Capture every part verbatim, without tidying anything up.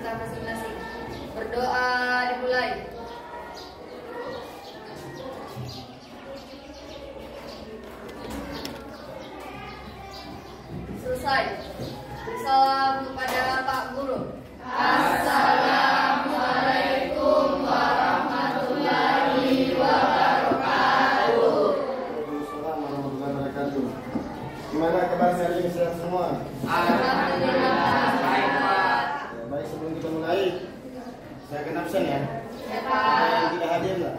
kita masing-masing. Berdoa dimulai. Selesai. Salam kepada Pak Guru. Assalamualaikum warahmatullahi wabarakatuh. Waalaikumsalam warahmatullahi wabarakatuh. Gimana kabar hari ini, sehat semua? Alhamdulillah. Baik, Pak. Ya, baik, sebelum kita mulai, saya akan absen ya. Ya, Pak. Yang tidak hadir lah.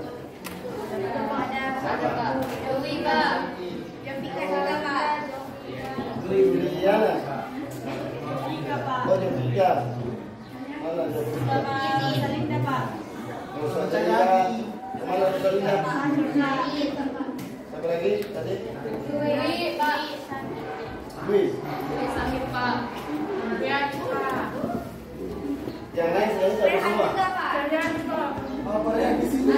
Ada Pak. Dewi, Pak. Yang Pika juga, Pak. Juliana. Oh, yang tiga. Mana yang tiga? Salinda, Pak. Yang Salinda. Kemana Salinda? Siapa lagi tadi? Dewi, Pak. Dwi. Dewi Samir, Pak. Ya, Pak. Yang lain saya siapa semua? Oh, yang di sini.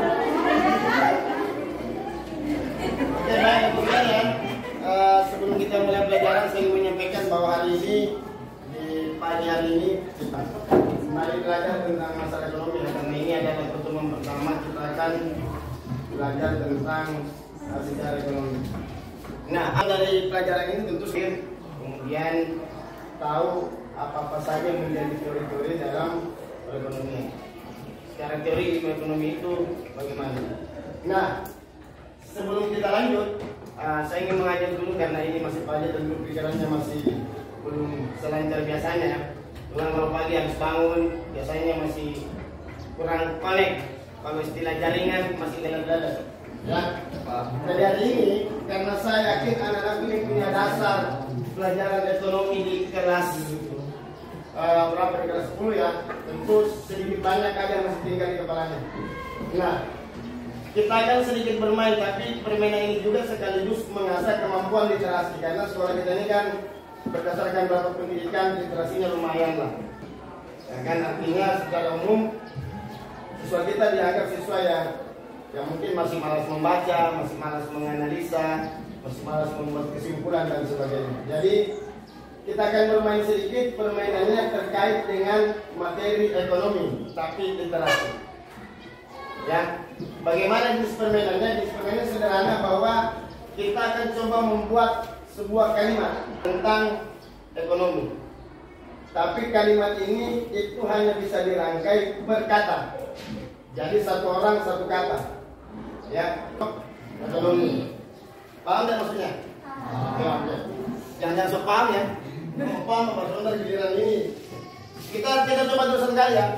Oke, baik, kemudian uh, sebelum kita mulai pelajaran, saya ingin menyampaikan bahwa hari ini di pagi hari ini kita mari belajar tentang masalah ekonomi. Karena ini adalah pertemuan pertama kita akan belajar tentang uh, sejarah ekonomi. Nah, dari pelajaran ini tentu saja kemudian tahu apa-apa saja yang menjadi teori-teori dalam perekonomian. Secara teori ilmu ekonomi itu bagaimana? Nah, sebelum kita lanjut, uh, saya ingin mengajak dulu karena ini masih pagi, tentu pikirannya masih belum selancar biasanya. Pulang kalau pagi harus bangun, biasanya masih kurang connect. Kalau istilah jaringan masih lelet-lelet. Ya, jadi hari ini karena saya yakin anak-anak ini punya dasar pelajaran ekonomi di kelas uh, berapa di kelas sepuluh ya, tentu sedikit banyak ada yang masih tinggal di kepalanya. Nah, kita akan sedikit bermain, tapi permainan ini juga sekaligus mengasah kemampuan literasi karena sekolah kita ini kan berdasarkan berapa pendidikan literasinya lumayan lah. Ya kan, artinya secara umum siswa kita dianggap siswa yang yang mungkin masih malas membaca, masih malas menganalisa, masih malas membuat kesimpulan dan sebagainya. Jadi kita akan bermain sedikit, permainannya terkait dengan materi ekonomi, tapi literasi. Ya, bagaimana jenis permainannya? Jenis permainannya sederhana bahwa kita akan coba membuat sebuah kalimat tentang ekonomi. Tapi kalimat ini itu hanya bisa dirangkai berkata. Jadi satu orang satu kata. Ya, ekonomi. Paham tidak maksudnya? Ah. Ya, jangan-jangan sok paham ya. Mau paham apa saudara giliran ini? Kita kita coba terus sekali ya.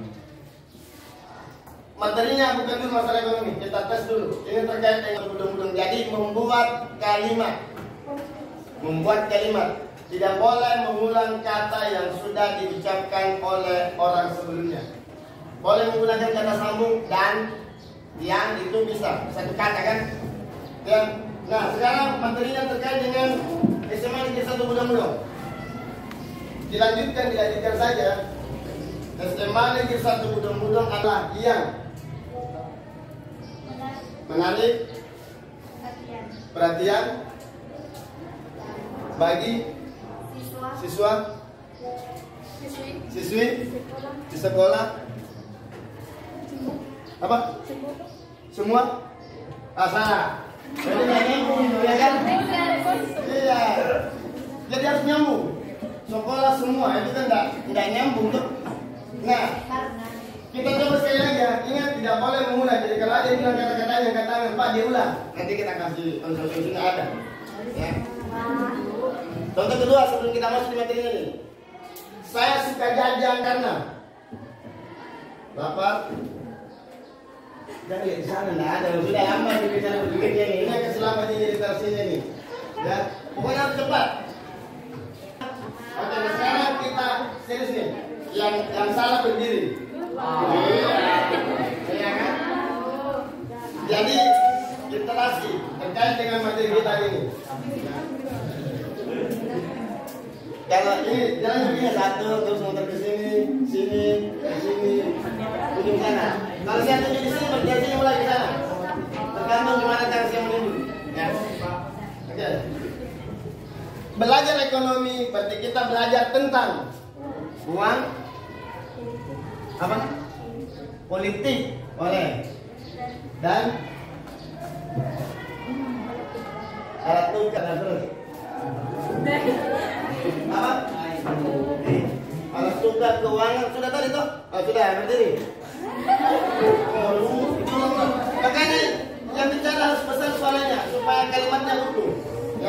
Materinya bukan dulu masalah ekonomi, kita tes dulu. Ini terkait dengan budung-budung. Jadi membuat kalimat, membuat kalimat. Tidak boleh mengulang kata yang sudah diucapkan oleh orang sebelumnya. Boleh menggunakan kata sambung dan yang itu bisa satu kata kan? Ya. Nah, sekarang materinya terkait dengan S M A Negeri satu Budang-Budang. Dilanjutkan, dilanjutkan saja. S M A Negeri satu Budang-Budang adalah yang menarik perhatian bagi siswa, siswi di sekolah. Apa? Semua? Ah, salah. Jadi nggak nyambung itu ya kan? Iya. Jadi harus nyambung. Sekolah semua itu kan nggak nggak nyambung tuh. Nah, kita coba sekali lagi ya. Ingat tidak boleh mengulang. Jadi kalau ada yang bilang kata-kata yang katakan Pak dia ulang. Nanti kita kasih konsumsinya ada. Ya. Contoh kedua sebelum kita masuk di materi ini. Saya suka jajan karena Bapak jangan lihat di sana, nggak ada. Sudah lama di bicara begini ini. Ini akan selamat ini literasinya nih. Ya, pokoknya harus cepat. Oke, nah sekarang kita serius nih. Yang yang salah berdiri. Iya kan? Jadi literasi terkait dengan materi kita ini. Kalau ini jangan begini satu terus muter ke sini, sini, ke sini, ujung sana. Kalau saya tunjuk di sini, berarti mulai ke sana. Tergantung gimana cara saya menunjuk. Ya. Oke. Belajar ekonomi berarti kita belajar tentang uang, Apa? Politik boleh. Dan alat tukar terus. Apa? Alat tukar keuangan sudah tadi toh? Oh, sudah berdiri. Oh, makanya yang bicara harus besar suaranya supaya kalimatnya utuh. Ya.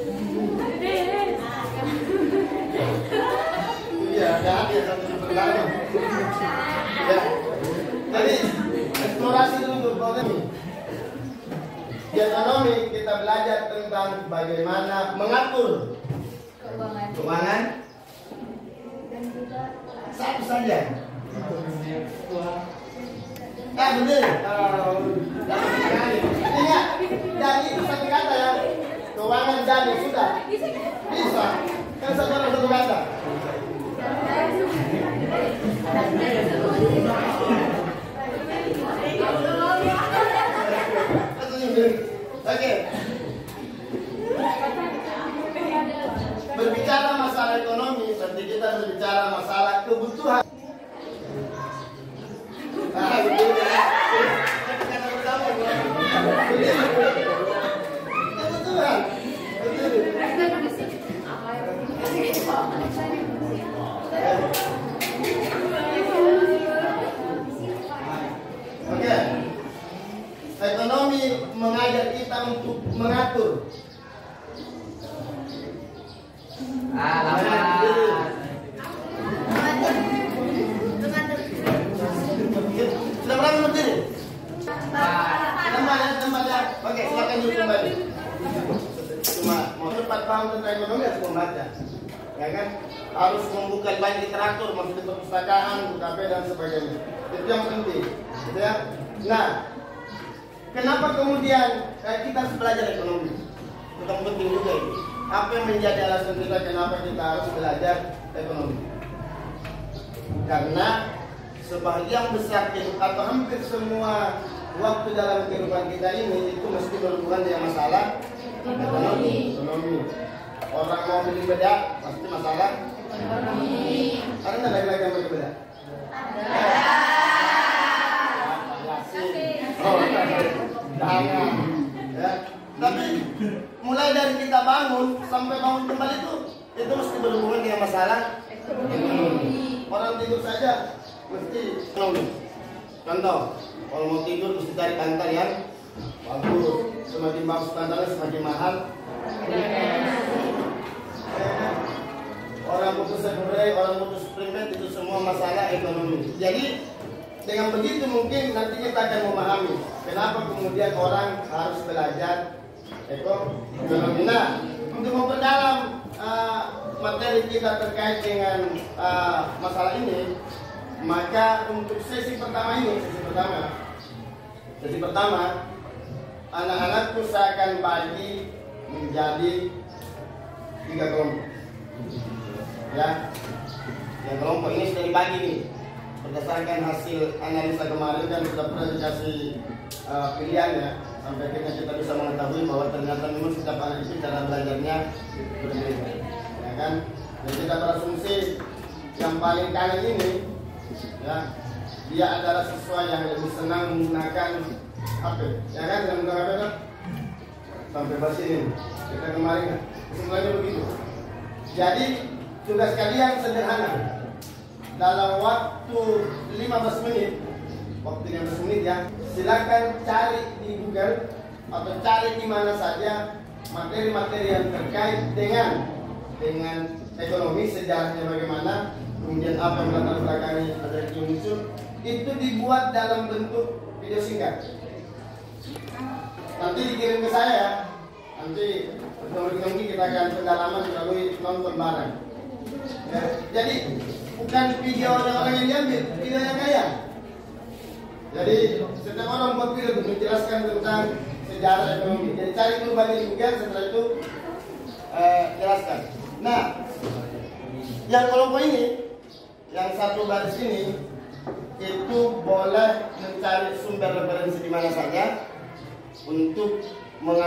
Iya, ada hadir satu perkara. Ya. Tadi eksplorasi dulu problem. Di ekonomi kita belajar tentang bagaimana mengatur Keuangan. keuangan. Satu saja. Ah benar. Ingat, dan itu satu kata ya. Keuangan dan ya sudah. Bisa. Kan satu orang satu kata. Oke. Berbicara masalah ekonomi, berarti kita berbicara masalah kebutuhan. Ah, betul ya. Kata pertama, kebutuhan. Oke. Ekonomi mengajar kita untuk mengatur. Sudah berapa menit ini? Tambah ya, tambah ya. Oke, silakan dulu kembali. Cuma mau cepat paham tentang ekonomi harus membaca, ya kan? Harus membuka banyak literatur, masuk di perpustakaan, buku K P dan sebagainya. Itu yang penting, gitu ya. Nah, kenapa kemudian eh, kita harus belajar ekonomi? Itu penting juga ini. Apa yang menjadi alasan kita kenapa kita harus belajar ekonomi? Karena sebagian besar atau hampir semua waktu dalam kehidupan kita ini itu mesti berhubungan dengan masalah ekonomi. ekonomi. Orang mau beli bedak pasti masalah ekonomi. Ada nggak lagi-lagi yang beli bedak? Ada. Oh, jangan. Ya. Tapi mulai dari kita bangun sampai bangun kembali itu itu mesti berhubungan dengan masalah ekonomi. Orang tidur saja mesti ekonomi. Contoh, kalau mau tidur mesti cari bantal yang bagus. Semakin bagus bantalnya semakin mahal. Orang putus spray, orang putus spring bed itu semua masalah ekonomi. Jadi dengan begitu mungkin nanti kita akan memahami kenapa kemudian orang harus belajar ekonomi. Nah, untuk memperdalam uh, materi kita terkait dengan uh, masalah ini, maka untuk sesi pertama ini, sesi pertama, sesi pertama, anak-anakku saya akan bagi menjadi tiga kelompok. Ya, yang kelompok ini sudah dibagi nih berdasarkan hasil analisa kemarin kan sudah pernah dikasih uh, pilihannya sampai akhirnya kita bisa mengetahui bahwa ternyata memang setiap anak itu cara belajarnya berbeda, ya kan? Dan kita berasumsi yang paling kanan ini, ya, dia adalah siswa yang lebih senang menggunakan H P, ya kan? Yang menggunakan H P kan? Sampai bahas ini, kita kemarin kan? Kesimpulannya begitu. Jadi tugas kalian sederhana. Dalam waktu lima belas menit, waktu lima belas menit ya, silakan cari di Google atau cari di mana saja materi-materi yang terkait dengan dengan ekonomi, sejarahnya bagaimana, kemudian apa yang latar belakangnya ada yang muncul, itu dibuat dalam bentuk video singkat. Nanti dikirim ke saya, nanti mungkin kita akan pendalaman melalui nonton bareng. Ya, jadi bukan video orang yang diambil, video yang kaya. Jadi setiap orang buat video untuk menjelaskan tentang sejarah ekonomi. Jadi cari dulu banyak juga, setelah itu eh, jelaskan. Nah, yang kelompok ini, yang satu baris ini, itu boleh mencari sumber referensi di mana saja untuk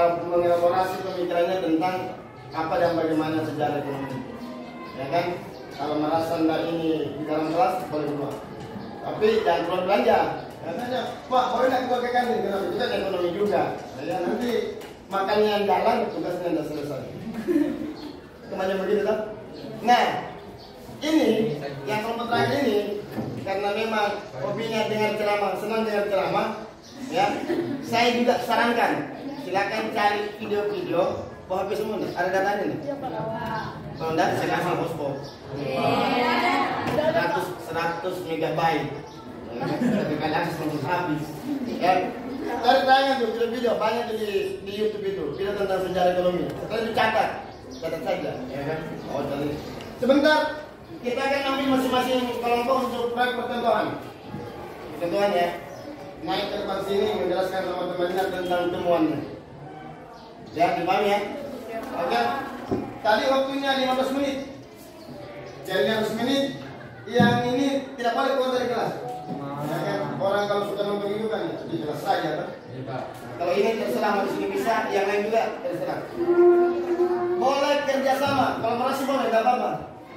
mengelaborasi pemikirannya tentang apa dan bagaimana sejarah ekonomi. Ya kan? Kalau merasa Anda ini di dalam kelas boleh keluar. Tapi jangan keluar belanja. Katanya, Pak, boleh nggak keluar ke kantin? Kenapa? Itu kan ekonomi juga. Ya, nanti makannya jalan, tugasnya Anda selesai. Kemana begitu kan? Nah, ini yang kelompok terakhir ini karena memang hobinya dengar ceramah, senang dengar ceramah, ya. Saya juga sarankan, silakan cari video-video. Bawa H P semua nih, ada datanya nih. Kalau enggak, saya kasih hotspot. seratus seratus megabyte. Tapi kan akses langsung habis. Ya, cari tanya tuh video-video banyak di di YouTube itu, video tentang sejarah ekonomi. Setelah dicatat, catat saja, ya kan? Oh, cari. Sebentar, kita akan ambil masing-masing kelompok untuk proyek percontohan. Percontohan ya. Naik ke depan sini menjelaskan sama temannya tentang temuannya. Ya, dipahami ya? Oke. Tadi waktunya lima belas menit. Jadi lima belas menit. Yang ini tidak boleh keluar dari kelas. Ya kan? Orang kalau suka nonton itu kan di kelas saja kan? Kalau ini terserah mau di sini bisa, yang lain juga terserah. Boleh kerjasama. Kolaborasi boleh, tidak apa-apa.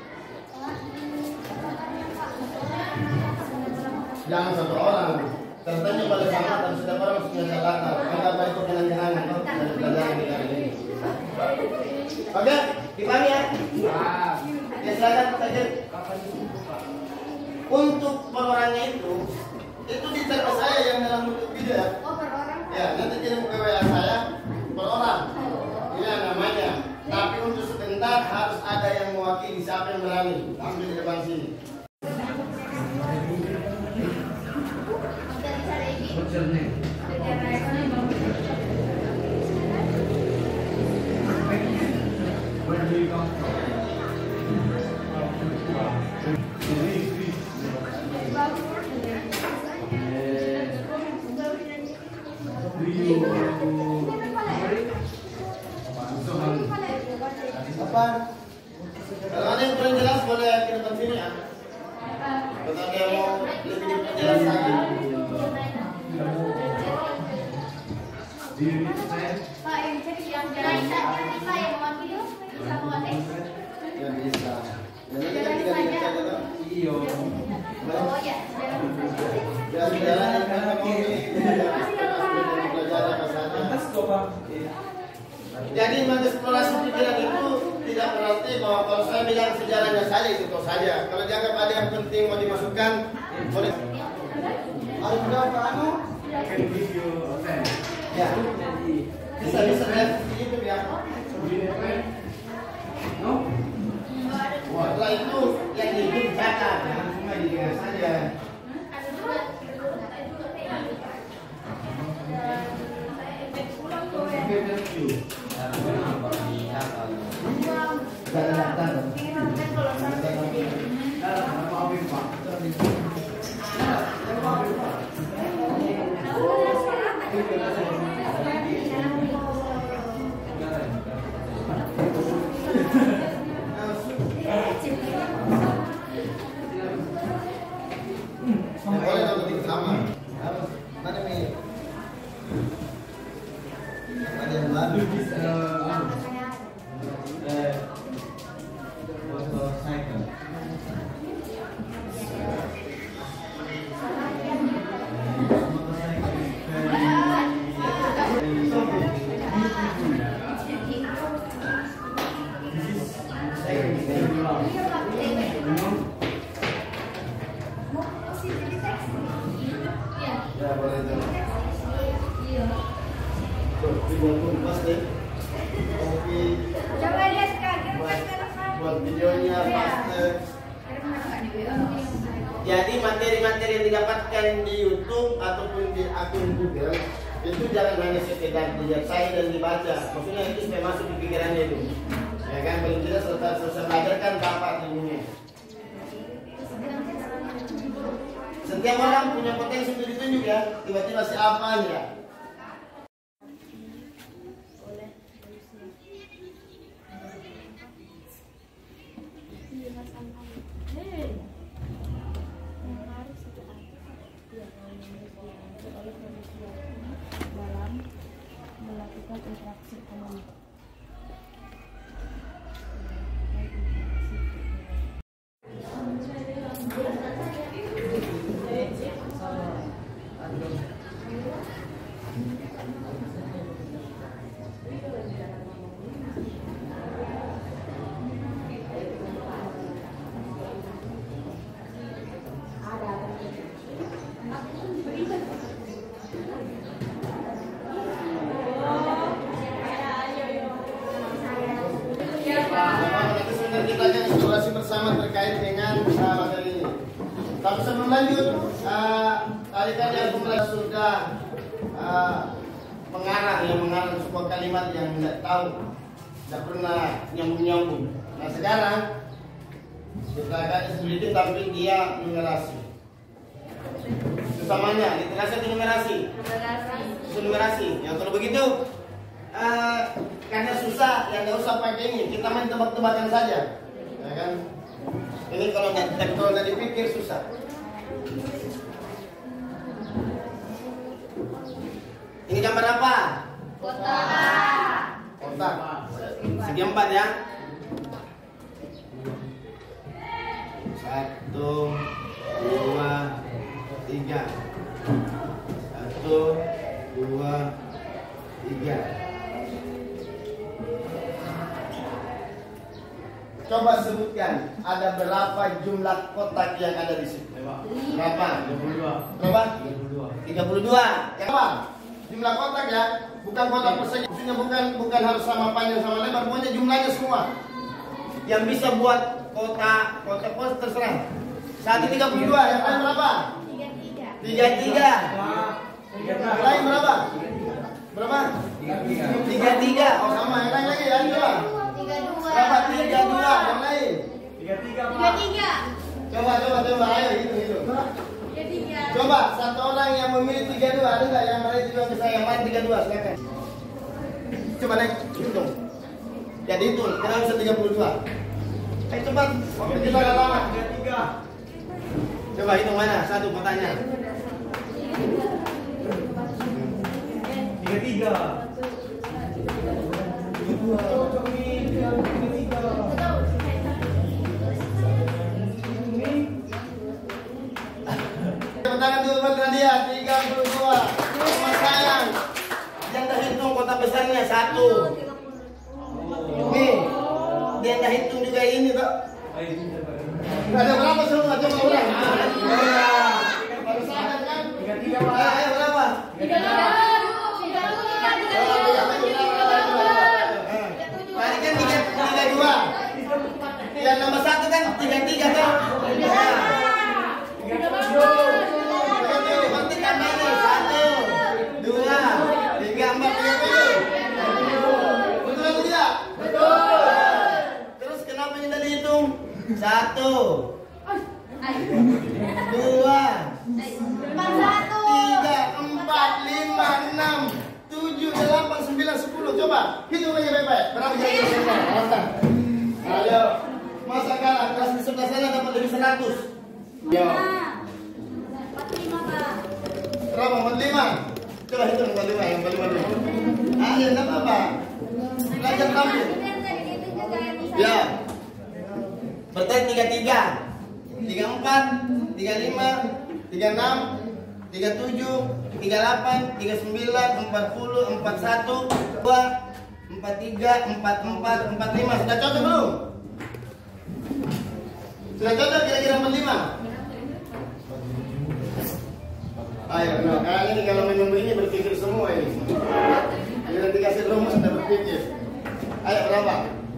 Jangan satu orang. Tertanya boleh sama, tapi setiap orang harus punya catatan. Kita baik itu kenang-kenangan dari pelajaran kita ini. Oke, dipahami ya? Ya silakan saja. Untuk pelorannya itu, itu di server saya yang dalam bentuk video ya. Oh, per orang. Ya, nanti kirim ke W A saya per orang. Iya namanya. Tapi untuk sebentar harus ada yang mewakili siapa yang berani. Ambil di depan sini. Where do you come from? Apa? Kalau ada yang kurang jelas boleh ke depan sini ya. Kalau ada yang mau lebih diperjelas lagi. Pak, yang cek yang jalan saya Pak yang mau video bisa mau nih. Ya bisa. Dan ini kan tidak dibaca kan? Iya. Oh ya. Ya sejarah yang kan mau belajar apa saja. Atas kok Pak. Jadi mengeksplorasi pikiran itu tidak berarti bahwa kalau saya bilang sejarahnya saja itu kok saja. Kalau dianggap ada yang penting mau dimasukkan, boleh. Harus berapa anu? Ya, bisa bisa lihat di YouTube ya. Setelah itu yang di YouTube catat, jangan cuma didengar saja. Boleh nonton sama. Mana nih? Ada yang baru. Ya boleh tuh. Tuh, dibuat pas deh. Kopi. Coba lihat Kak, Buat, buat videonya pas deh. Jadi materi-materi yang didapatkan di YouTube ataupun di akun Google itu jangan hanya sekedar dilihat saya dan dibaca. Maksudnya itu supaya masuk di pikirannya itu. Ya kan, paling tidak selesai selesai belajar kan apa ilmunya. Setiap orang punya potensi untuk ditunjuk ya. Tiba-tiba siapa ya? dalam melakukan interaksi ekonomi. Tapi sebelum lanjut, uh, tadi kan yang pemerintah sudah uh, mengarang, yang mengarang sebuah kalimat yang tidak tahu, tidak pernah nyambung-nyambung. Nah sekarang kita akan sedikit tapi dia numerasi. Sesamanya, literasi atau numerasi? Numerasi. Numerasi. Ya kalau begitu, uh, karena susah, ya nggak usah pakai ini. Kita main tebak-tebakan saja, ya kan? Ini kalau nggak kalau nggak dipikir susah. Ini gambar apa? Kota. Kota. Segi empat ya. Satu, dua, tiga. Satu, dua, tiga. Coba sebutkan ada berapa jumlah kotak yang ada di sini? Berapa? tiga puluh dua. Berapa? tiga puluh dua. tiga puluh dua. Yang apa? Jumlah kotak ya, bukan kotak persegi. Maksudnya bukan bukan harus sama panjang sama lebar, pokoknya jumlahnya semua. Yang bisa buat kotak, kotak kotak terserah. Satu tiga puluh dua. Yang lain berapa? Tiga tiga. Tiga tiga. tiga Yang lain berapa? Berapa? tiga tiga. Tiga tiga. Oh sama. Yang lain lagi. Yang berapa? Tiga dua. Berapa? Tiga dua. Yang lain. tiga tiga. Tiga tiga. Coba coba coba. Ayo hitung hitung. Tiga tiga. Coba satu orang yang memilih tiga dua ada nggak yang lain juga bisa yang lain tiga dua silakan. Coba naik hitung. Jadi hitung. Kita bisa tiga puluh dua. Ayo cepat. Waktu kita nggak lama. tiga tiga. Coba hitung mana satu kotaknya. tiga tiga. Tangan dulu buat Nadia, tiga puluh dua. Mas sayang, yang dah hitung kotak besarnya satu. Nih, dia dah hitung juga ini tak? Ada berapa semua? Coba ulang. Baru sadar kan? tiga tiga. Ayo berapa? Tiga tiga. Tadi kan tiga tiga dua. Yang nomor satu kan tiga tiga kan? tiga tujuh. Berarti tambahnya satu, dua, tiga, empat, tiga tujuh. Betul atau tidak? Betul. Terus kenapa ini tadi hitung? Satu, dua, tiga, empat, lima, enam, tujuh, delapan, sembilan, sepuluh. Coba hitung lagi baik-baik. Berapa kira-kira? Ayo, masa kalah kelas di sebelah sana dapat lebih seratus. Yo. Empat lima Pak. Berapa? empat puluh lima. Coba hitung empat puluh lima, yang empat puluh lima dulu. Ah, ya enggak apa-apa. Belajar tampil. Ya. Berarti tiga tiga, tiga empat, tiga lima, tiga enam, tiga tujuh, tiga delapan, tiga sembilan, empat puluh, empat satu, dua, empat tiga, empat empat, empat lima. Sudah cocok belum? Sudah cocok kira-kira empat lima? Ayo, no. Kayaknya ini kalau minum ini berpikir semua ini. Ini nanti kasih rumus sudah berpikir. Ayo berapa?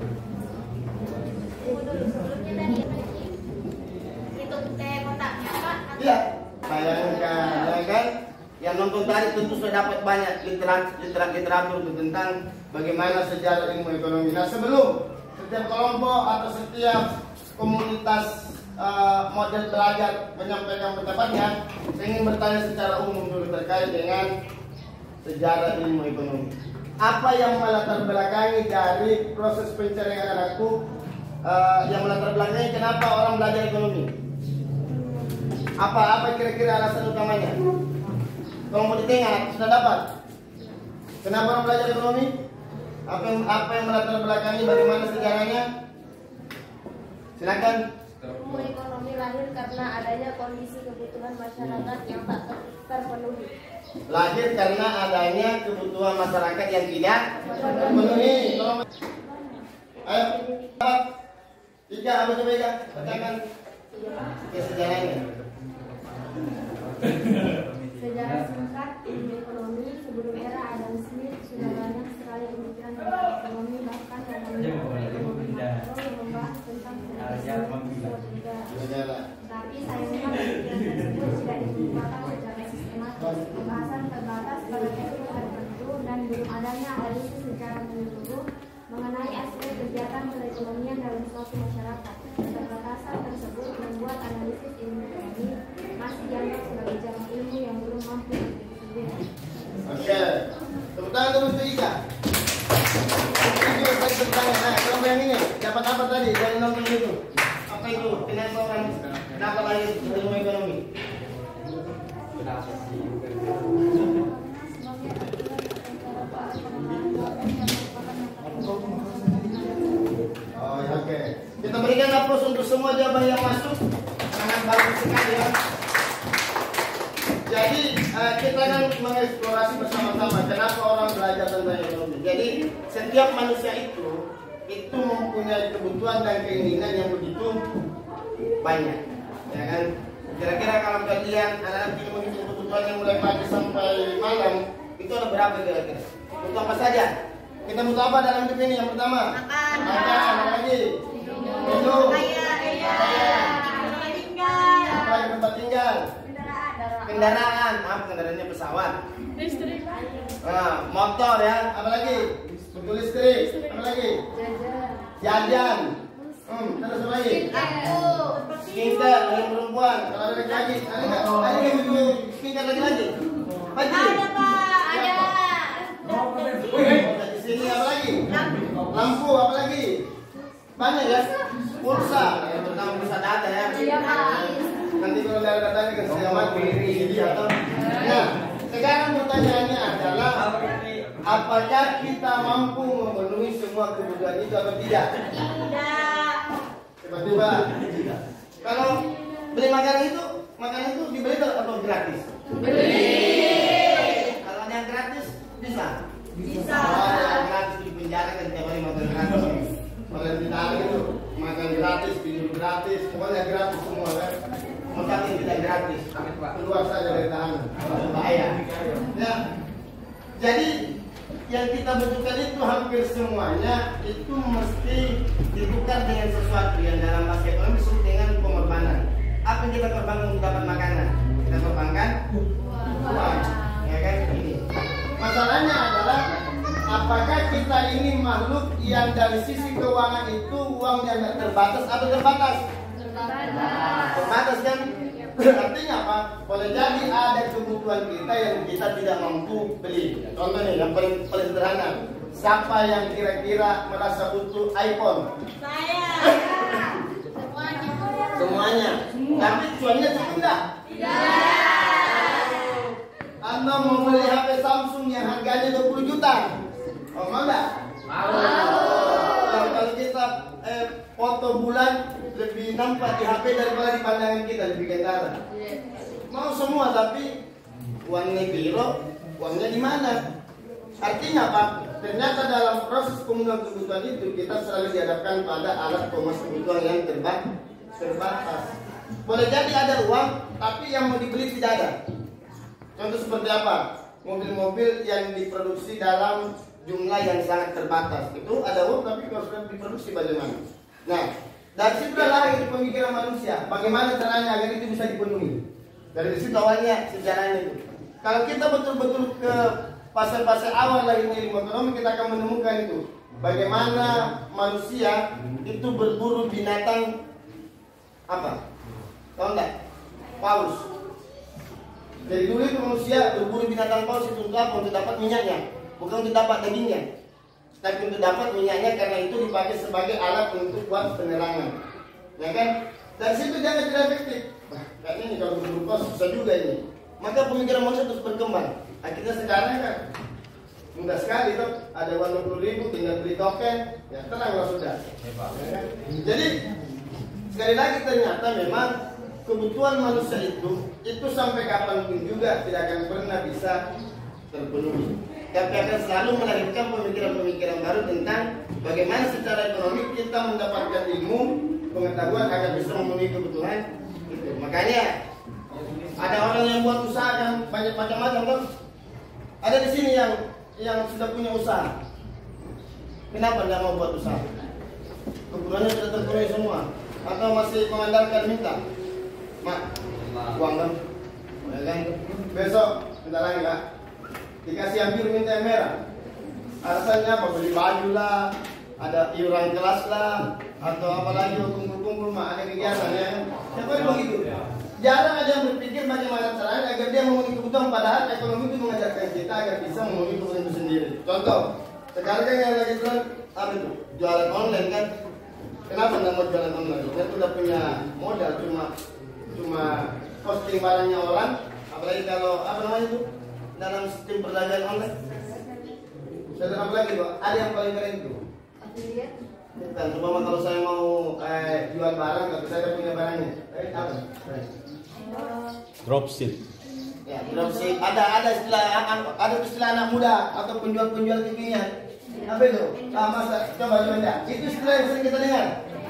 Hitung teh kotaknya Pak. Iya. Bayangkan, ya kan? Yang nonton tadi tentu sudah dapat banyak literatur, literatur, literatur tentang bagaimana sejarah ilmu ekonomi. Nah sebelum setiap kelompok atau setiap komunitas Uh, model belajar menyampaikan pendapatnya, saya ingin bertanya secara umum dulu terkait dengan sejarah ilmu ekonomi. Apa yang melatar belakangi dari proses pencarian anakku uh, yang melatar belakangi kenapa orang belajar ekonomi? Apa apa kira-kira alasan utamanya? Kelompok di tengah sudah dapat. Kenapa orang belajar ekonomi? Apa yang, apa yang melatar belakangi? Bagaimana sejarahnya? Silakan. Ilmu ekonomi lahir karena adanya kondisi kebutuhan masyarakat yang tak ter- terpenuhi. Lahir karena adanya kebutuhan masyarakat yang tidak terpenuhi. Ayo, tiga apa coba ya? Katakan ke sejarahnya. Sejarah singkat ilmu ekonomi sebelum era Adam Smith sudah banyak sekali pemikiran tentang ekonomi, bahkan ngomongin ekonomi makro yang membahas tentang Ya, kondisi Sejarah. tapi sayangnya pemikiran pembahasan terbatas pada topik tertentu dan belum adanya analisis secara menyeluruh mengenai aspek kegiatan perekonomian dalam suatu masyarakat. Keterbatasan tersebut membuat analisis ilmu ekonomi masih dianggap sebagai cabang ilmu yang belum mampu berdiri sendiri. Oke, tepuk tangan dulu untuk Ika. Ini saya bertanya, nah kelompok yang ini dapat apa tadi dari nonton itu? Apa itu? Kenapa orang dapat lagi ilmu ekonomi? Oh ya, oke. Kita berikan aplaus untuk semua jawaban yang masuk. Sangat bagus sekali ya. Jadi uh, kita akan mengeksplorasi bersama-sama kenapa orang belajar tentang ekonomi. Jadi setiap manusia itu itu mempunyai kebutuhan dan keinginan yang begitu banyak, ya kan? Kira-kira kalau kalian anak-anak ini menghitung kebutuhan yang mulai pagi sampai malam itu ada berapa kira-kira? Butuh apa saja? Kita butuh apa dalam hidup ini? Yang pertama, Makan. makan, apa lagi? Minum, apa lagi tempat tinggal? Kendaraan, apa kendaraannya pesawat? Listrik. Nah, motor ya, apa lagi? Betul listrik, apa lagi? Jajan. Hmm, terus apa lagi? Skincare, yang perempuan. Kalau ada lagi, ada nggak? Ada yang butuh skincare lagi lagi? Baju? Ada Pak, ada. Di sini apa lagi? Lampu, apa lagi? Banyak ya? Pulsa, yang pertama pulsa data ya. Iya Pak. Nanti kalau ada datanya ke saya mati ini atau. Nah, sekarang pertanyaannya adalah apakah kita mampu memenuhi semua kebutuhan itu atau tidak? Tidak. Tiba-tiba tidak. Kalau beli makanan itu, makanan itu dibeli atau gratis? Beli. Kalau ada yang gratis, bisa? Bisa. Kalau ada yang gratis di penjara kan tiap hari makan gratis. Kalau yang ditarik itu makan gratis, tidur gratis, pokoknya gratis semua kan? Makan yang tidak gratis, keluar saja dari tahanan. Bahaya. Nah, jadi yang kita butuhkan itu hampir semuanya itu mesti ditukar dengan sesuatu yang dalam bahasa ekonomi disebut dengan pengorbanan. Apa yang kita korbankan untuk dapat makanan? Kita korbankan uang, ya kan? Ini. Masalahnya adalah apakah kita ini makhluk yang dari sisi keuangan itu uangnya tidak terbatas atau terbatas? Terbatas kan? Artinya apa? Boleh jadi ada kebutuhan kita yang kita tidak mampu beli. Contohnya yang paling paling sederhana, siapa yang kira-kira merasa butuh iPhone? Saya. Semuanya. Semuanya. Tapi cuannya cukup enggak? Tidak. Anda mau beli H P Samsung yang harganya dua puluh juta? Oh, mau enggak? Mau. Kalau kalau kita eh, foto bulan lebih nampak di H P daripada di pandangan kita, lebih kentara. Mau semua tapi uangnya biro, uangnya di mana? Artinya apa? Ternyata dalam proses pemenuhan kebutuhan itu kita selalu dihadapkan pada alat pemenuhan kebutuhan yang terbatas. terbatas. Boleh jadi ada uang, tapi yang mau dibeli tidak ada. Contoh seperti apa? Mobil-mobil yang diproduksi dalam jumlah yang sangat terbatas. Itu ada uang, tapi kalau sudah diproduksi bagaimana? Nah, dari situ lahir pemikiran manusia. Bagaimana caranya agar itu bisa dipenuhi? Dari situ awalnya sejarahnya itu. Kalau kita betul-betul ke fase-fase awal dari ilmu ekonomi, kita akan menemukan itu. Bagaimana manusia itu berburu binatang apa? Tahu enggak? Paus. Jadi dulu itu manusia berburu binatang paus itu untuk apa? Untuk dapat minyaknya, bukan untuk dapat dagingnya. Tapi untuk dapat minyaknya karena itu dipakai sebagai alat untuk buat penerangan, ya kan? Dari situ jangan tidak efektif. Nah, kayaknya ini kalau berburu paus susah juga ini. Maka pemikiran manusia terus berkembang. Akhirnya sekarang kan mudah sekali tuh, ada uang dua puluh ribu tinggal beli token, ya tenanglah sudah. Ya kan? Jadi sekali lagi ternyata memang kebutuhan manusia itu itu sampai kapanpun juga tidak akan pernah bisa terpenuhi. Tapi akan selalu melahirkan pemikiran-pemikiran baru tentang bagaimana secara ekonomi kita mendapatkan ilmu, pengetahuan agar bisa memenuhi kebutuhan itu. Makanya ada orang yang buat usaha kan banyak macam-macam kan. Ada di sini yang yang sudah punya usaha. Kenapa tidak mau buat usaha? Kebutuhannya sudah terpenuhi semua. Atau masih mengandalkan minta? Mak, uang kan? Ya kan? Besok Bentar lagi Pak. Dikasih yang biru minta yang merah. Alasannya apa? Beli baju lah, ada iuran kelas lah, atau apalagi kumpul-kumpul mah ada kegiatan ya. Siapa yang begitu? Jarang ada yang berpikir bagaimana caranya agar dia memenuhi kebutuhan, padahal ekonomi itu mengajarkan kita agar bisa memenuhi kebutuhan itu sendiri. Contoh, sekarang kan yang lagi jualan apa itu? Jualan online kan? Kenapa nggak mau jualan online? Dia sudah punya modal, cuma cuma posting barangnya orang, apalagi kalau apa namanya itu dalam sistem perdagangan online. Dan apa lagi Pak? Ada yang paling keren itu. Bukan, cuma kalau saya mau eh, jual barang, tapi saya punya barangnya. Eh, apa? Dropship. Ya, dropship. Ada ada istilah ada istilah anak muda atau penjual-penjual kekinian. Apa itu? Ah, masa coba coba. Itu istilah yang sering kita dengar.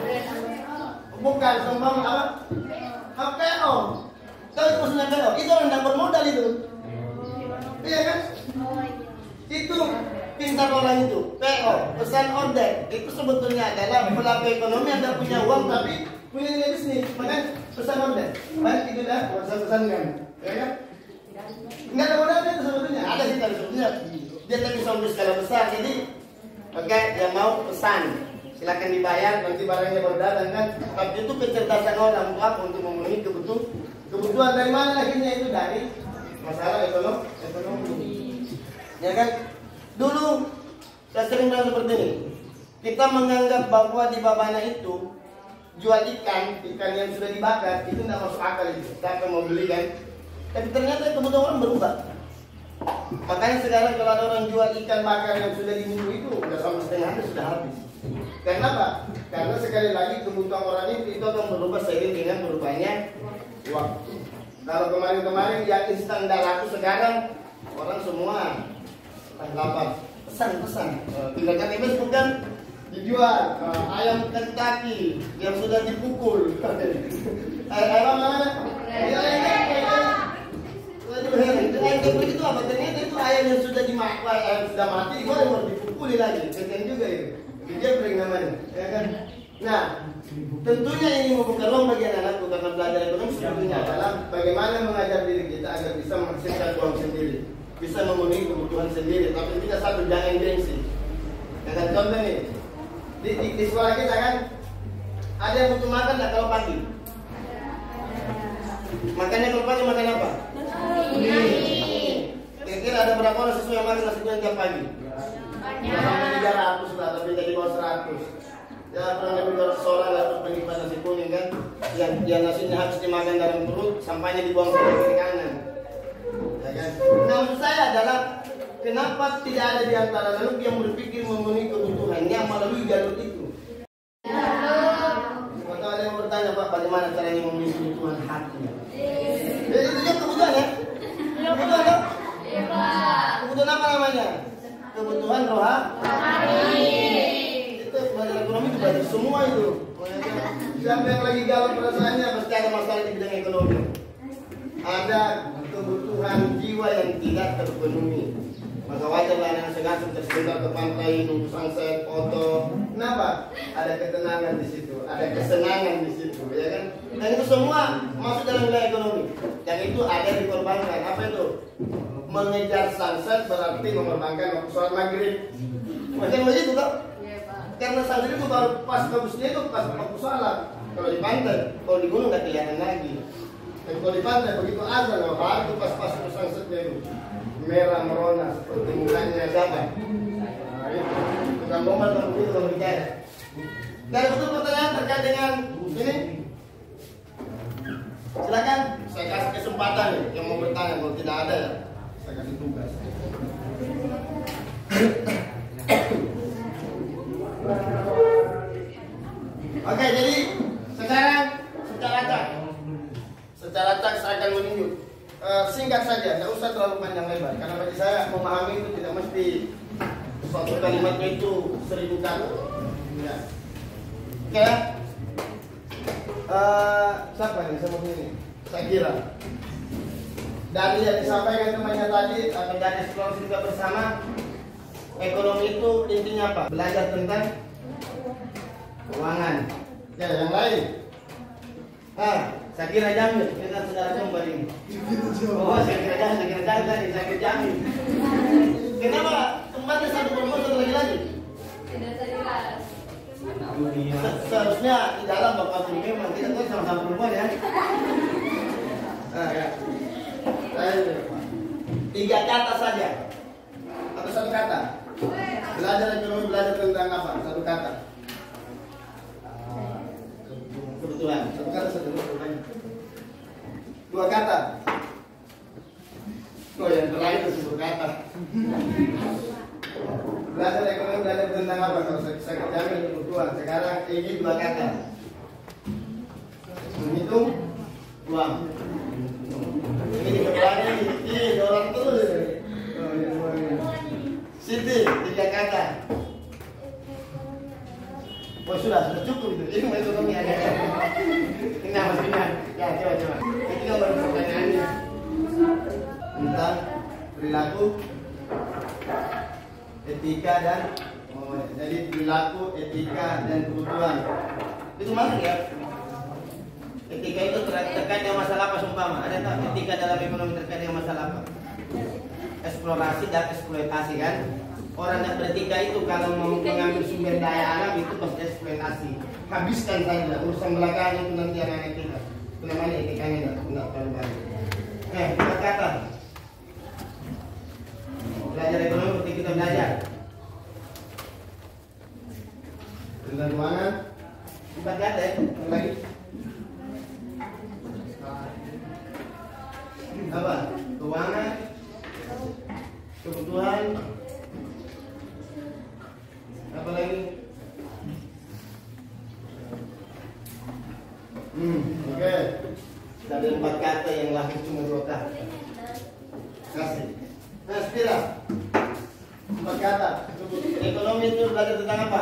Bukan, sembang apa? P O. Tahu itu maksudnya P O? Itu orang dapat modal itu. Iya kan? Itu pintar orang itu. P O, pesan order. Itu sebetulnya adalah pelaku ekonomi yang punya uang tapi punya nilai bisnis. Makanya pesan order. Baik itu dah, pesan-pesan kan. Ya kan? Enggak ada modalnya itu sebetulnya. Ada sih tadi sebetulnya. Dia tapi sampai skala besar. Jadi, oke, okay, yang mau pesan. Silakan dibayar, nanti barangnya baru datang kan. Tapi itu kecerdasan orang untuk apa? Untuk memenuhi kebutuhan. Kebutuhan dari mana akhirnya itu dari masalah ekonomi. ekonomi. Ya kan? Dulu saya sering bilang seperti ini. Kita menganggap bahwa di Babana itu jual ikan, ikan yang sudah dibakar itu tidak masuk akal itu. Siapa mau beli kan? Tapi ternyata kebutuhan orang berubah. Makanya sekarang kalau ada orang jual ikan bakar yang sudah diminum itu udah sampai setengah hari sudah habis. Kenapa? Karena sekali lagi kebutuhan orang itu itu akan berubah seiring dengan berubahnya waktu. Kalau kemarin-kemarin yang instan dan laku sekarang orang semua lapar, pesan-pesan. Tinggalkan di Facebook kan dijual uh, ayam Kentucky yang sudah dipukul. Ayam mana? Ayam itu apa? Ternyata itu ayam yang sudah dimakan, ayam sudah mati, gimana mau dipukuli lagi? Keren juga itu. Dia beri namanya, ya kan? Nah, tentunya ini membuka ruang bagi anak-anakku karena belajar ekonomi sebetulnya adalah bagaimana mengajar diri kita agar bisa menghasilkan uang sendiri, bisa memenuhi kebutuhan sendiri, tapi tidak satu jangan gengsi. Ya kan? Contoh nih, di, di, di sekolah kita kan ada yang butuh makan nggak kalau pagi? Makannya kalau pagi makan apa? Kira-kira ada berapa orang siswa yang makan nasi kuning tiap pagi? Banyak. tiga ratus lah, tapi jadi bawah seratus. Ya kurang lebih dua ratus orang lah untuk penyimpan nasi kuning kan. Yang, yang nasinya harus dimakan dalam perut, sampahnya dibuang ke kiri kanan. Ya kan? Nah maksud saya adalah kenapa tidak ada di antara lalu yang berpikir memenuhi kebutuhannya melalui jalur itu? Atau ada yang bertanya Pak, bagaimana caranya memenuhi kebutuhan hatinya? Jadi itu juga kebutuhan ya? Kebutuhan kan? Kebutuhan apa namanya? Kebutuhan rohani. Itu belajar ekonomi itu belajar semua itu. Siapa yang lagi galau perasaannya pasti ada masalah di bidang ekonomi. Ada kebutuhan jiwa yang tidak terpenuhi. Maka wajarlah anak sengaja tersebar ke pantai, nunggu sunset, foto. Kenapa? Ada ketenangan di situ, ada kesenangan di situ, ya kan? Dan itu semua masuk dalam nilai ekonomi. Dan itu ada dikorbankan. Apa itu? Mengejar sunset berarti mengorbankan waktu sholat maghrib. Macam begitu kan? Karena sunset itu baru pas bagusnya itu pas waktu sholat. Kalau di pantai, kalau di gunung nggak kelihatan lagi. Dan kalau di pantai begitu azan, oh, baru pas-pas sunsetnya itu merah merona seperti mukanya siapa? Nah, itu bukan bomba kalau begitu kalau bicara. Dan betul pertanyaan terkait dengan ini. Silakan, saya kasih kesempatan nih yang mau bertanya. Kalau tidak ada, saya kasih tugas. Oke, jadi sekarang secara cak, secara cak saya akan menunjuk. Uh, singkat saja, tidak usah terlalu panjang lebar. Karena bagi saya memahami itu tidak mesti suatu kalimatnya itu seribu kata. Ya. Oke, uh, siapa yang saya mau ini? Saya kira dari yang disampaikan temannya tadi akan dari eksplorasi juga bersama. Ekonomi itu intinya apa? Belajar tentang keuangan. Ya, yang lain. Nah, Saya kira jamin, kita saudara kembali. Oh, saya kira jamin, saya kira jamin tadi, saya kira jamin. Kenapa tempatnya satu perempuan satu laki-laki? Tidak jelas. Se- Seharusnya di dalam bapak ini memang kita tuh sama-sama perempuan ya. Nah, ya. Ayo. Tiga kata saja. Atau satu kata. Belajar ekonomi, belajar tentang apa? Satu kata. Kebetulan. Satu kata, satu kata. Dua kata. Oh, yang terakhir itu satu kata. Belajar ekonomi, belajar tentang apa? Kalau saya, saya jamin kebetulan. Sekarang ini dua kata. Menghitung uang. Ini kembali, ini orang terus. Oh, ini uangnya. Siti, tiga kata. Oh sudah, sudah cukup itu. Ini mau ekonomi aja. Ini maksudnya. Ya, coba coba. Ini kan baru pertanyaannya. Tentang perilaku, etika dan oh, jadi perilaku, etika dan kebutuhan. Itu mana ya? Etika itu ter- terkait dengan masalah apa sumpama? Ada tak etika dalam ekonomi terkait dengan masalah apa? Eksplorasi dan eksploitasi kan? Orang yang beretika itu kalau mau mengambil sumber daya alam itu pasti eksploitasi. Habiskan saja urusan belakang itu nanti yang etika. Itu namanya etikanya enggak enggak terlalu banyak. Eh, kita kata belajar ekonomi seperti kita belajar tentang keuangan. Empat kata ya, lagi. Apa? Keuangan, kebutuhan, apa lagi? Hmm, oke. Okay. Dari empat kata yang lahir cuma dua kata. Kasih. Nah, Spira. Empat kata. Ekonomi itu belajar tentang apa?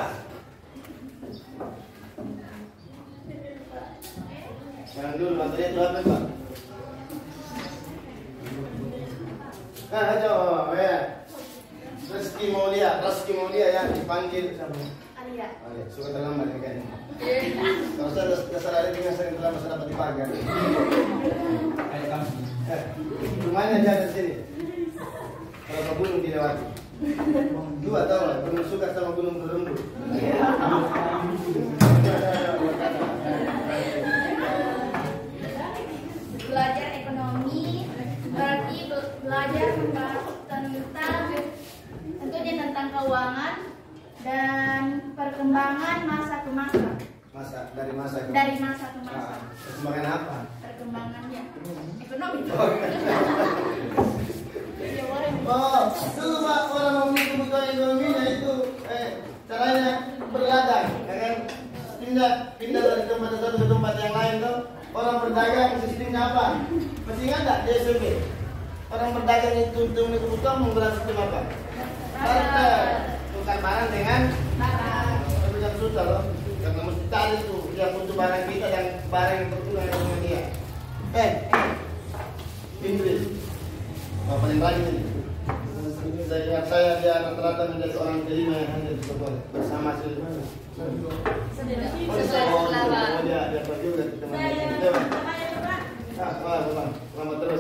Sekarang dulu materi itu apa, Pak? Nah, aja, ya. Reski Maulia, Reski Maulia ya dipanggil sama. Alia. Alia, suka terlambat ya kan? Kalau saya dasar ada dengan sering terlambat saya dapat dipagar. Kayak kamu. Eh, rumahnya dia di sini. Kalau ke gunung dilewati. Dua tahu lah, gunung suka sama gunung Berembu. Belajar ekonomi berarti be- belajar membahas tentang tentunya tentang keuangan dan perkembangan masa ke masa. Masa dari masa ke Dari masa ke masa. Ah, perkembangan apa? Perkembangannya ekonomi. Oh, Ya, boleh. oh, dulu Pak orang memiliki kebutuhan ekonominya itu eh caranya berladang, ya kan? Pindah pindah dari tempat satu ke tempat yang lain tuh. Orang berdagang sistemnya apa? Masih ingat nggak D S B? Orang berdagang itu demi kebutuhan menggunakan sistem apa? Barter, tukar barang dengan Barang. itu yang susah loh. Karena mesti cari tuh yang butuh barang kita dan barang yang berguna dengan dia. Eh, Inggris, apa paling banyak ini? Saya ingat saya dia rata-rata menjadi orang kelima yang hadir di sekolah bersama Silvana. Oh, oh, dia dia pergi udah kita mandi. Ah, wah, wah, selamat terus.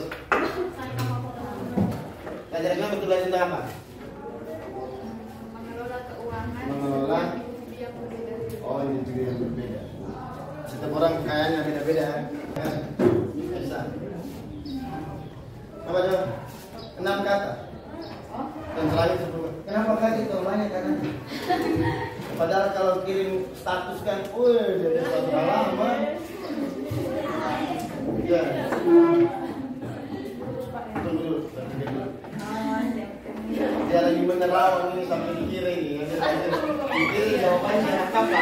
Pelajaran betul belajar tentang apa? Mengelola keuangan. Mengelola. Yang berbeda. Oh, ini juga yang berbeda. Setiap orang kayaknya beda-beda. Ya. Bisa. Apa coba? Enam kata. Dan terakhir sepuluh. Kenapa kaki itu banyak karena? Padahal kalau kirim status kan, wih, jadi satu halaman. Ya. Tunggu dulu. Dia lagi menerawang ini sampai di kiri ini. Di kiri jawabannya apa?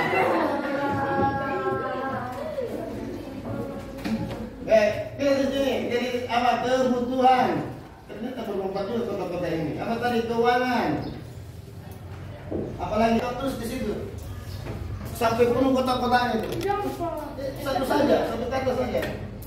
Eh, kita di sini. Jadi apa kebutuhan? Ternyata berempat dulu kota-kota ini. Apa tadi keuangan? Apalagi terus di situ sampai penuh kota-kotanya itu. Eh, Satu saja, satu kata saja.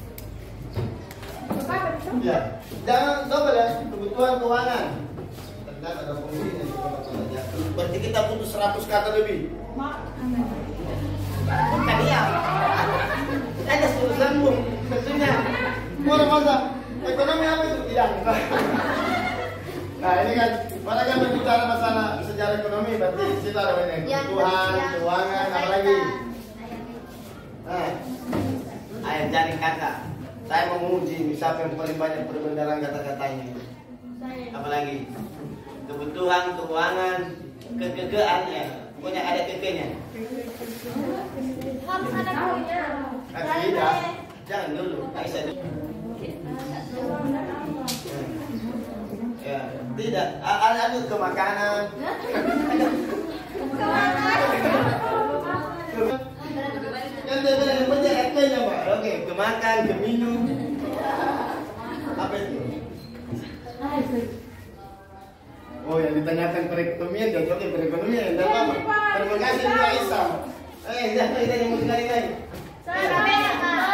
Ya, jangan coba ya kebutuhan keuangan. Ternyata ada fungsinya di kota-kotanya. Berarti kita butuh seratus kata lebih. Bukan ya? Ada sepuluh sambung. tentunya. Mau masa ekonomi apa itu? Tidak. Nah ini kan, mana kan berbicara masalah sejarah ekonomi, berarti kita ada banyak kebutuhan, keuangan, apa lagi? Nah, ayat jaring kata. Saya mau menguji siapa yang paling banyak perbendaharaan kata-katanya. Apalagi kebutuhan, keuangan, kekekean ya. Pokoknya ada kekenya. Harus ada punya. Nah, tidak. Jangan dulu. Aisyah dulu. Ya, tidak. Ada ke makanan. Kan dia bilang yang penting artinya, Pak. Oke, ke makan, ke minum. Apa itu? Oh, yang ditanyakan perekonomian, jawabnya perekonomian. Tidak apa-apa. Terima kasih Mbak Isa. Eh, jangan kita yang mau sekali-kali. Saya saya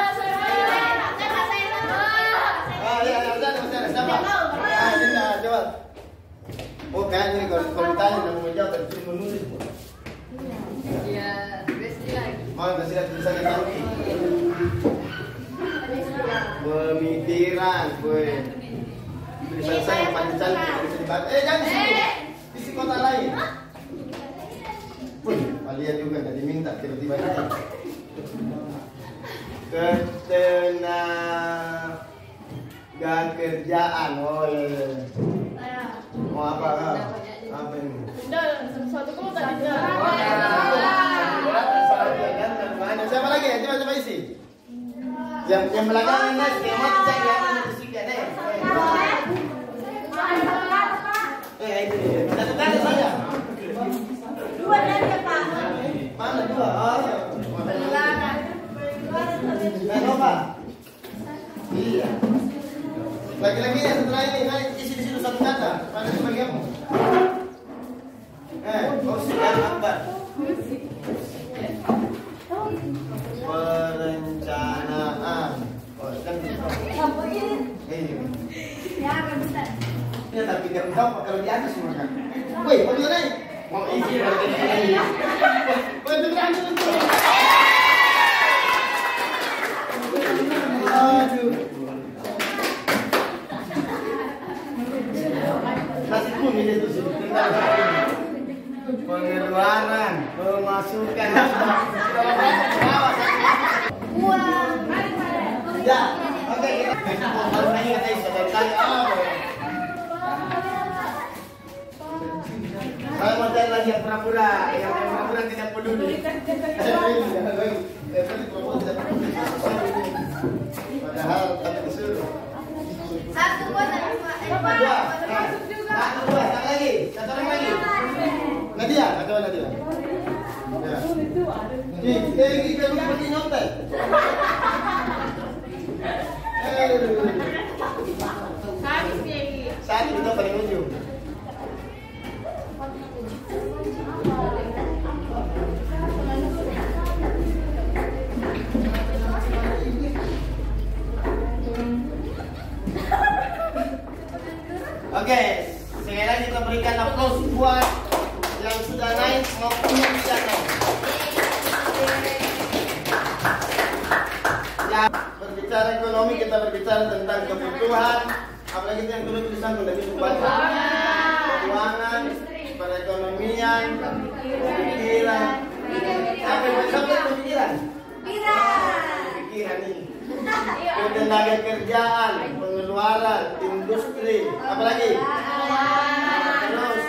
Ah, ya, ya, sana, sana, siapa? Ah, Dinda, jawab. Oh, kayaknya kalau kalau ditanya dan mau jawab, tapi cuma menulis. Iya, besti lagi. Oh, kasih lihat tulisannya tahu. Pemikiran, gue. Tulisan saya yang paling cantik bisa dibaca. Eh, jangan di sini. Di sini kota lain. Wih, kalian juga jadi minta tiba-tiba aja. Ketenaga kerjaan. Oh iya, iya. Mau apa kau? Apa ini? Satu puluh tadi. Siapa lagi? Coba coba isi. Yang yang belakang ini yang mati cek yang disikat eh. Eh itu dia. Satu kali saja. Dua dan Pak. Mana dua? Oh ya. Belakang. Eh Nova. Iya. Lagi-lagi yang setelah ini, nah, isi di situ satu kata. Mana sebagai kamu? Eh, kau sudah akbar. Perencanaan. Oh, kan iya. Ya, bentar. Ya, tapi tidak tahu kalau di atas semua kan. Woi, mau di mana? Mau isi lagi. Woi, itu kan itu. Aduh. Kasih pun ini tuh sih. Pengeluaran, pemasukan. Uang. Ya, oke. Kalau nanya kata Isa dari tadi apa? Saya mau cari lagi yang pura-pura, yang pura-pura tidak peduli. Padahal tapi disuruh. Satu kota dua. Dua, satu dua, satu lagi, satu orang lagi. Nadia, atau Nadia? Ya. Nih, eh kita seperti nyontek. Saat itu paling ujung. Oke, sekali lagi kita berikan aplaus buat yang sudah naik maupun yang tidak naik. Ya, berbicara ekonomi kita berbicara tentang kebutuhan, apalagi itu yang dulu tulisan udah bisa baca. Keuangan, perekonomian, pemikiran. Sampai sampai pemikiran. Pemikiran ini. Ketenaga kerjaan, pengeluaran, industri, apalagi? Terus.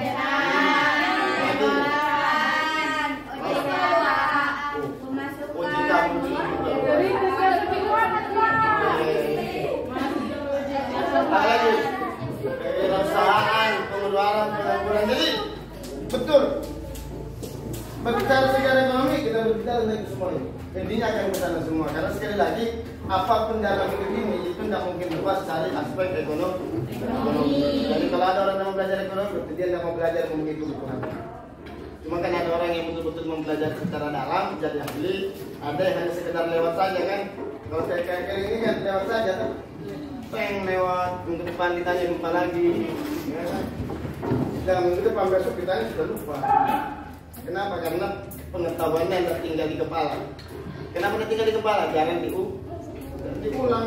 Apalagi? Kewirausahaan, pengeluaran, pengangguran. Jadi betul. Berbicara secara ekonomi kita berbicara tentang itu semua ini. Intinya akan ke sana semua. Karena sekali lagi apapun dalam hidup ini itu tidak mungkin lepas dari aspek ekonomi. ekonomi. Jadi kalau ada orang yang mau belajar ekonomi, berarti dia tidak mau belajar memiliki kebutuhan. Cuma kan ada orang yang betul-betul mempelajari secara dalam, jadi ahli. Ada yang hanya sekedar lewat saja kan. Kalau saya kayak ini kan lewat saja tuh. Peng lewat, minggu depan ditanya lupa lagi. Ya kan? Dan minggu depan besok ditanya sudah lupa. Kenapa? Karena pengetahuannya tidak tinggal di kepala. Kenapa tidak tinggal di kepala? Jangan diulang. diulang.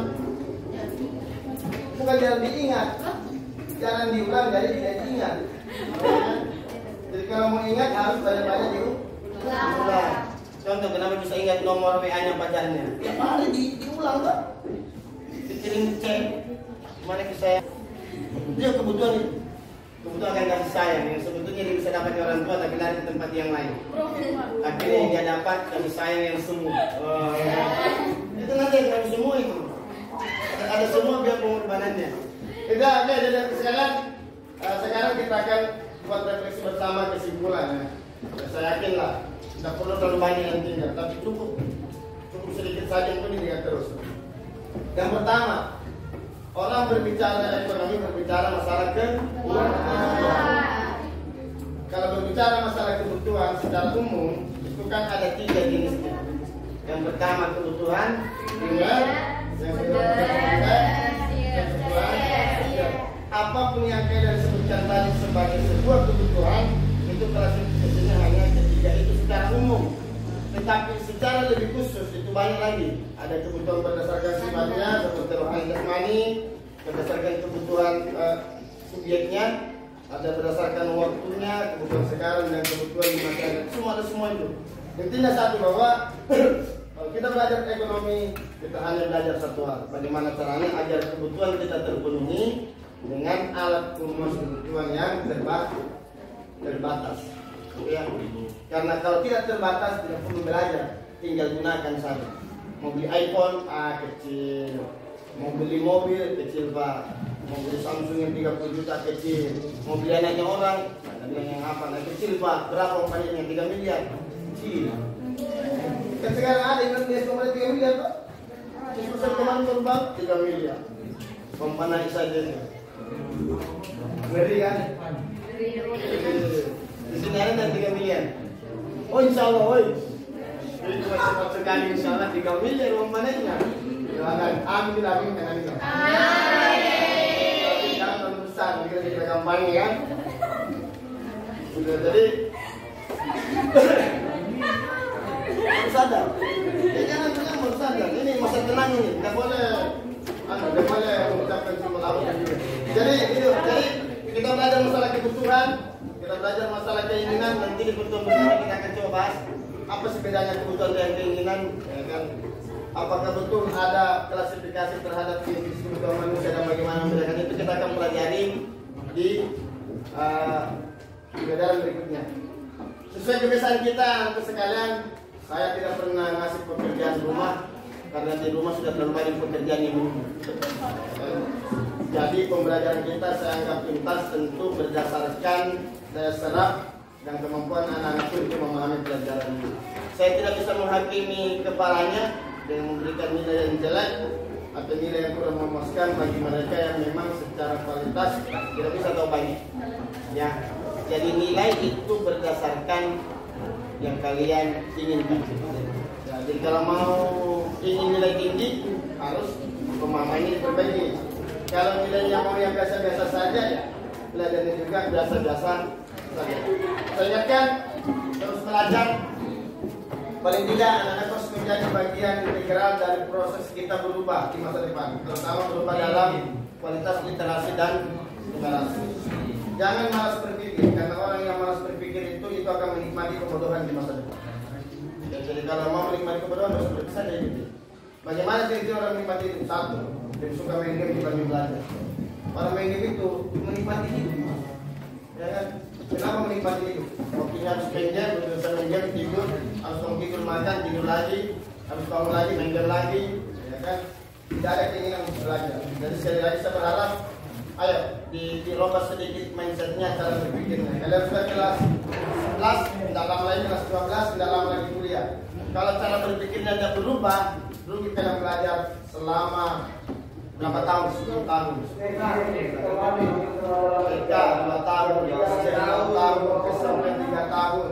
Bukan jarang diingat, jangan diulang, jadi tidak diingat. Jadi kalau mau ingat harus banyak-banyak diulang. Contoh, kenapa bisa ingat nomor W A-nya pacarnya? Tiap hari di, diulang tuh. Dikirim cek, mana ke saya? Dia kebutuhan itu. Kebutuhan akan kasih sayang yang sebetulnya dia bisa dapat dari orang tua tapi lari ke tempat yang lain. Akhirnya yang dia dapat kasih sayang yang semu. Oh, ya. Itu nanti yang semua itu. Ada semua biar pengorbanannya. Tidak, oke, jadi sekarang uh, sekarang kita akan buat refleksi bersama kesimpulan. Ya. Saya yakin lah, tidak perlu terlalu banyak yang tinggal, tapi cukup cukup sedikit saja pun ini terus. Yang pertama, orang berbicara ekonomi berbicara masalah keuangan. Kalau berbicara masalah kebutuhan secara umum itu kan ada tiga jenisnya. Yang pertama kebutuhan primer, yang kedua kebutuhan apapun yang kalian sebutkan tadi sebagai sebuah kebutuhan itu klasifikasinya hanya ketiga itu secara umum. Tetapi secara lebih khusus itu banyak lagi. Ada kebutuhan berdasarkan sifatnya seperti rohani jasmani, berdasarkan kebutuhan uh, subjeknya, ada berdasarkan waktunya, kebutuhan sekarang dan kebutuhan di masa depan. Semua ada semua itu. Intinya satu bahwa kalau kita belajar ekonomi kita hanya belajar satu hal, bagaimana caranya agar kebutuhan kita terpenuhi dengan alat pemenuhan kebutuhan yang terbatas. terbatas. Ya. Karena kalau tidak terbatas tidak perlu belajar, tinggal gunakan saja. Mau beli iPhone, ah kecil. Mau beli mobil, kecil pak. Mau beli Samsung yang tiga puluh juta, kecil. Mau beli anaknya orang, ada bilang yang apa? Nah, kecil pak. Berapa umpamanya? tiga miliar. Kecil. Kan sekarang ada yang dia cuma tiga miliar pak. Susah kemarin terbang tiga miliar. Pompa naik saja ini. Ngeri kan? Di sini ada tiga miliar. Oh insya Allah, oi. Ini cuma cepat sekali insya Allah tiga miliar uang mananya. Doakan, amin amin amin. Amin. Jangan terlalu besar, kita kita kampanye kan. Sudah jadi. Sadar. Ya jangan jangan bersadar. Ini masa tenang ini, tidak boleh. Anu, tidak boleh mengucapkan sembah Allah juga. Jadi itu, jadi kita belajar masalah kebutuhan. Kita belajar masalah keinginan, nanti di pertemuan bersama kita akan coba bahas apa sih bedanya kebutuhan dan keinginan, ya kan? Apakah betul ada klasifikasi terhadap jenis kebutuhan manusia dan bagaimana membedakan itu kita akan pelajari di uh, pelajaran berikutnya. Sesuai kebiasaan kita untuk sekalian, saya tidak pernah ngasih pekerjaan rumah karena di rumah sudah terlalu banyak pekerjaan yang menunggu. Jadi pembelajaran kita saya anggap tuntas tentu berdasarkan daya serap dan kemampuan anak-anak untuk memahami pelajaran ini. Saya tidak bisa menghakimi kepalanya dengan memberikan nilai yang jelek atau nilai yang kurang memuaskan bagi mereka yang memang secara kualitas tidak bisa tahu banyak. Ya, jadi nilai itu berdasarkan yang kalian inginkan. Ya, jadi kalau mau ingin nilai tinggi harus pemahamannya diperbaiki. Kalau nilainya mau yang biasa-biasa saja ya belajarnya juga biasa-biasa saja. Saya ingatkan terus belajar. Paling tidak anak-anak harus menjadi bagian integral dari proses kita berubah di masa depan, terutama berubah dalam kualitas literasi dan numerasi. Jangan malas berpikir, karena orang yang malas berpikir itu itu akan menikmati kebodohan di masa depan. Ya, jadi kalau mau menikmati kebodohan harus seperti saja gitu. Bagaimana sih orang menikmati itu? Satu, dia suka main game dibanding belajar. Orang main game itu menikmati hidup, ya kan? Kenapa menikmati hidup? Waktunya harus main game, berusaha main game, tidur, harus bangun tidur, makan, tidur lagi, harus bangun lagi, main game lagi, ya kan? Tidak ada keinginan untuk belajar. Jadi sekali lagi saya berharap, ayo di dirubah sedikit mindsetnya, cara berpikirnya. Kalian sudah kelas sebelas, tidak lama lagi kelas dua belas, tidak lama lagi kuliah. Kalau cara berpikirnya tidak berubah, dulu kita yang belajar selama berapa tahun? sepuluh tahun. Tiga, dua tahun, setahun tahun, sampai tiga tahun.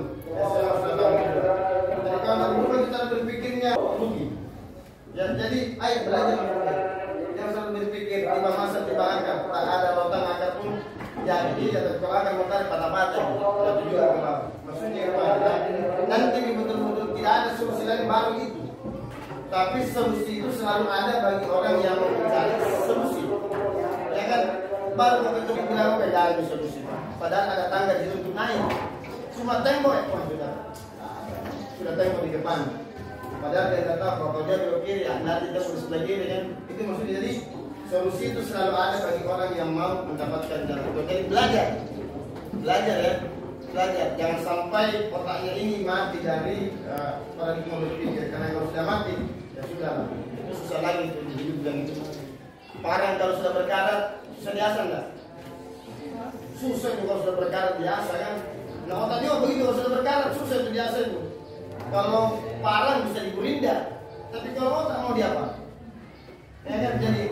Jadi kalau berubah cara berpikirnya rugi. Ya, jadi ayo belajar. Jangan selalu berpikir tiba masa tiba akar. Tak ada rotan akar pun jadi jatuh kalau akar motor patah-patah. Jadi juga kalau maksudnya apa? Nanti betul-betul tidak ada solusi lain baru itu. Tapi solusi itu selalu ada bagi orang yang mau mencari solusi. Ya kan? Baru mau ketemu bilang oke ada solusi. Padahal ada tangga di situ untuk naik. Cuma tembok ya, wah, sudah sudah tembok di depan. Padahal dia tidak tahu kalau dia belok kiri, ya, nanti dia harus sebelah kiri kan. Itu maksudnya. Jadi solusi itu selalu ada bagi orang yang mau mendapatkan jalan keluar. Jadi belajar, belajar ya, belajar. Jangan sampai otaknya ini mati dari uh, paradigma berpikir. Karena kalau sudah mati, ya sudah, itu susah lagi untuk hidup dan itu. Parang kalau sudah berkarat, susah diasah enggak? Susah itu kalau sudah berkarat biasa kan. Nah otaknya begitu kalau sudah berkarat susah itu biasa itu. Kalau parang bisa digulinda, tapi kalau otak mau diapa? Ya kan jadi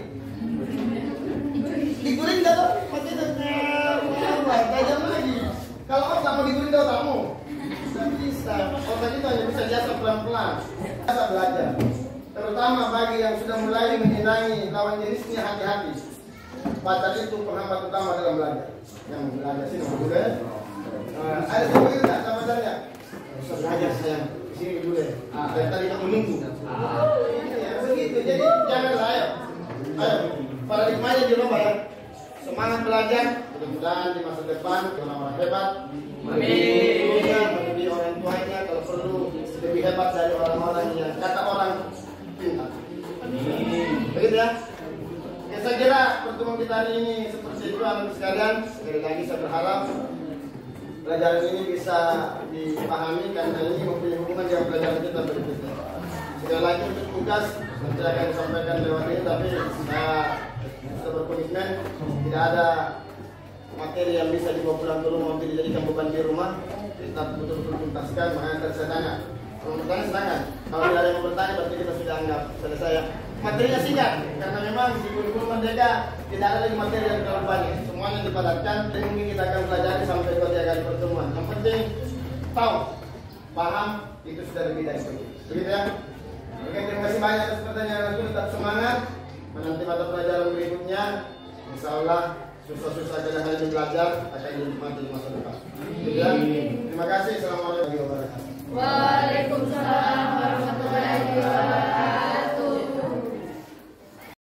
digulinda tuh, mati tuh tajam lagi. Kalau otak mau digulinda otakmu, tidak bisa. Otak itu hanya bisa biasa pelan-pelan. Biasa belajar. Terutama bagi yang sudah mulai menyenangi lawan jenisnya, hati-hati. Pacar itu penghambat utama dalam belajar. Yang belajar sih nomor dua ya. Uh, ada yang begitu tak sama saja? Usah belajar sayang. Sini dulu ya. Dari tadi tak menunggu. Ya begitu. Jadi janganlah ayo. Ayo. Paradigmanya dirubah ya. Semangat belajar. Mudah-mudahan di masa depan orang-orang hebat. Amin. Menjadi orang tuanya kalau perlu lebih hebat dari orang-orang yang kata orang pintar. Amin. Begitu ya. Ya, saya kira pertemuan kita hari ini seperti itu anak sekalian. Sekali lagi saya berharap pelajaran ini bisa dipahami karena ini mempunyai hubungan dengan pelajaran kita berikutnya. Sekali lagi untuk tugas nanti akan disampaikan lewat ini, tapi saya sudah berkomitmen tidak ada materi yang bisa dibawa pulang ke rumah untuk dijadikan beban di rumah. Kita betul-betul tuntaskan, makanya akan saya tanya. Kalau bertanya silakan. Kalau tidak ada yang mau bertanya berarti kita sudah anggap selesai. Materinya singkat karena memang di kurikulum Merdeka tidak ada lagi materi yang terlalu banyak. Semuanya dipadatkan dan mungkin kita akan pelajari sampai tiga kali pertemuan. Yang penting tahu, paham, itu sudah lebih dari itu. Begitu ya. Oke, terima kasih banyak atas pertanyaan. Tetap semangat menanti mata pelajaran berikutnya. Insya Allah susah-susah kalian hari ini belajar akan dinikmati di masa depan. Begitu ya. Terima kasih. Assalamualaikum warahmatullahi wabarakatuh. Waalaikumsalam.